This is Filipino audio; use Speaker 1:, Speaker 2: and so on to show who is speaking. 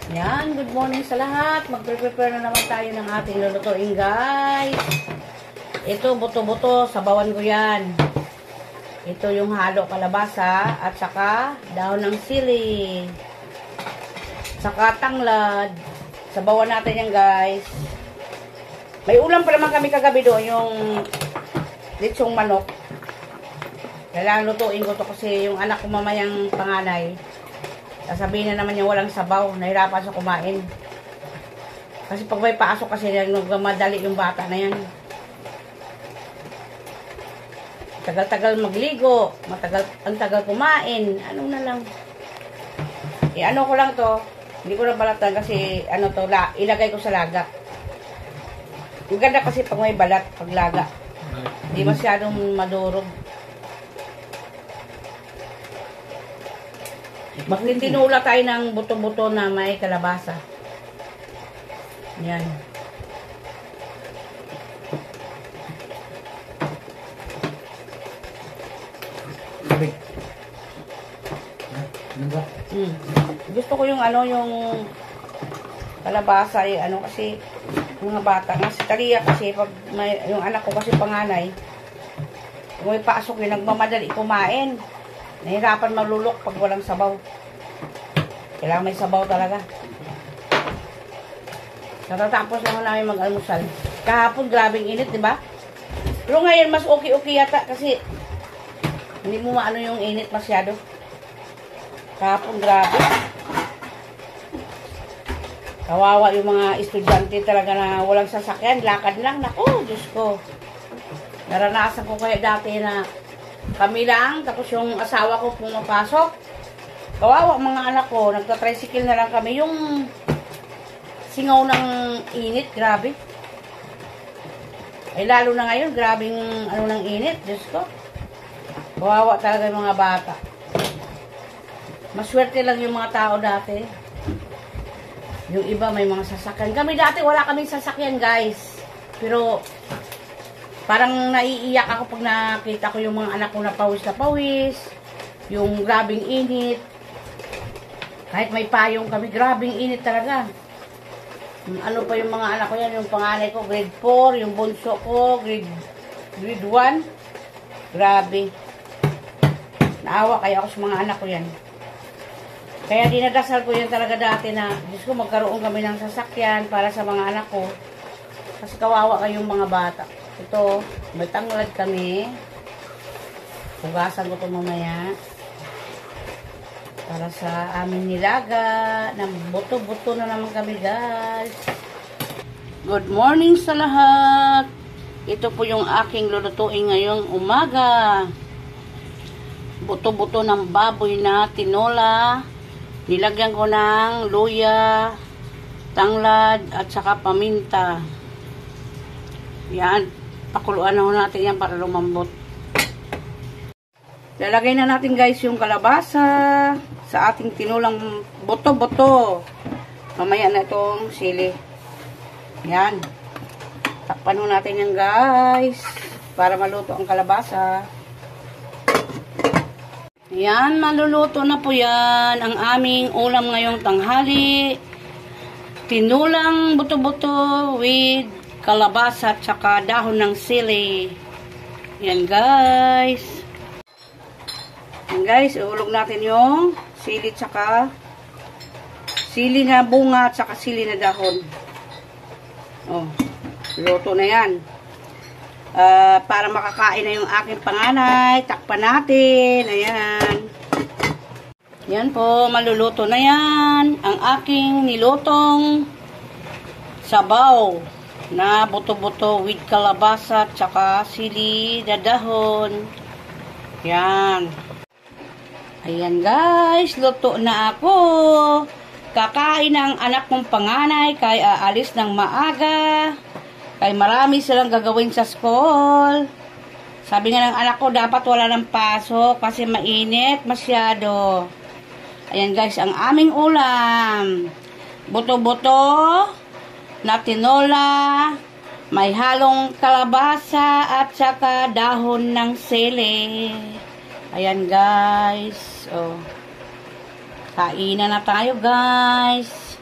Speaker 1: Yan, good morning sa lahat. Magre-prepare na naman tayo ng ating lulutuin, guys. Ito, buto-buto, sabawan ko yan. Ito yung halo kalabasa at saka dahon ng sili. Saka tanglad. Sabawan natin yan, guys. May ulam pa naman kami kagabi doon, yung litsong manok. Kailangan lutuin ko to kasi yung anak ko mamayang panganay. Sasabihin na naman niya walang sabaw. Nahirapan sa kumain. Kasi pag may pasok kasi nagmadali yung bata na yan. Tagal-tagal magligo. Ang tagal kumain. Ano na lang. Ano ko lang to. Hindi ko na balatan kasi ano to, ilagay ko sa laga. Ang ganda kasi pag may balat, pag laga. Hindi masyadong madurog. Magtitinula tayo ng buto-buto na may kalabasa. Yan. Gusto ko yung yung kalabasa kasi mga bata. Kasi taliya kasi pag yung anak ko kasi panganay, kung may pasok yun, nagmamadali kumain. Nahirapan malulok pag walang sabaw. Kailangan may sabaw talaga. Natatapos naman namin mag-almusal. Kahapon, grabing init, di ba? Pero ngayon, mas okay-okay yata kasi hindi mo maano yung init masyado. Kahapon, grabe. Kawawa yung mga estudyante talaga na walang sasakyan. Lakad lang. Naku, Diyos ko. Naranasan ko kaya dati na kami lang, tapos yung asawa ko pumapasok. Kawawa mga anak ko, nagta-tricycle na lang kami. Yung singaw ng init, grabe. Ay lalo na ngayon, grabing ng init, Diyos ko. Kawawa talaga yung mga bata. Maswerte lang yung mga tao dati. Yung iba may mga sasakyan. Kami dati wala kaming sasakyan, guys. Pero parang naiiyak ako pag nakita ko yung mga anak ko na pawis. Yung grabing init. Kahit may payong kami, grabing init talaga. Ano pa yung mga anak ko yan, yung panganay ko, grade 4, yung bunso ko, grade 1. Grabe. Naawa kaya ako sa mga anak ko yan. Kaya dinadasal ko yan talaga dati na, Diyos ko, magkaroon kami ng sasakyan para sa mga anak ko. Kasi kawawa kayong mga bata. Ito, may tanglad kami. Hugasan ko ito mamaya. Para sa aming nilaga. Buto-buto na naman kami, guys. Good morning sa lahat. Ito po yung aking lulutuin ngayong umaga. Buto-buto ng baboy na tinola. Nilagyan ko ng luya, tanglad, at saka paminta. Yan. Pakuluan na natin yan para lumambot. Lalagay na natin, guys, yung kalabasa sa ating tinulang buto-buto. Mamaya na itong sili. Yan. Takpan natin yan, guys, para maluto ang kalabasa. Yan, maluluto na po yan ang aming ulam ngayong tanghali. Tinulang buto-buto with kalabasa at saka dahon ng sili. Yan, guys. Yan, guys. Ihulog natin yung sili at saka sili na bunga at saka sili na dahon. Oh, luto na yan. Para makakain na yung aking panganay. Takpan natin. Ayan. Yan po. Maluluto na yan. Ang aking nilutong sabaw na buto-buto with kalabasa at saka sili na dahon. Yan. Ayan, guys. Luto na ako. Kakain ng anak kong panganay kaya aalis ng maaga. Kaya marami silang gagawin sa school. Sabi nga ng anak ko, dapat wala ng pasok kasi mainit masyado. Ayan, guys, ang aming ulam. Buto-buto na tinola, may halong kalabasa at saka dahon ng sili. Ayan, guys. Oh. Kainan na tayo, guys.